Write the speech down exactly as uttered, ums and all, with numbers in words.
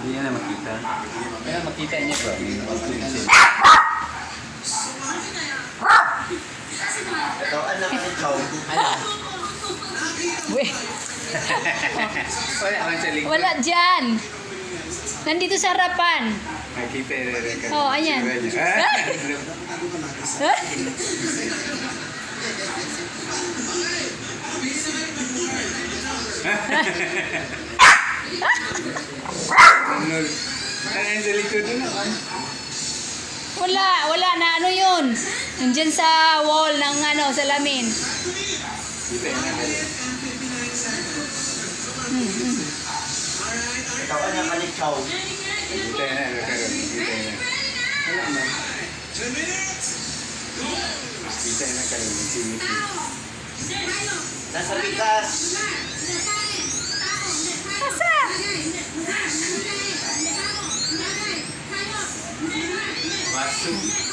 Hindi na makita. Kaya makita niya ba? Ito, anak ni Chow. Ano? Weh, Wala man sa likod. wala dyan. Nandito sa harapan. Nakita na rin ka. Oh, ayan. Huh? Ano? Ano yung sa likod doon naman? Wala, wala na. Ano yun? Nandyan sa wall ng ano, salamin. Kita na rin. Hmm, hmm. Ito, anak ni Chow. Kita na rin ka rin. Kita na. Wala man. Kita na kayo. Nagsimiti. Nasa bigas. Asa? Masuk.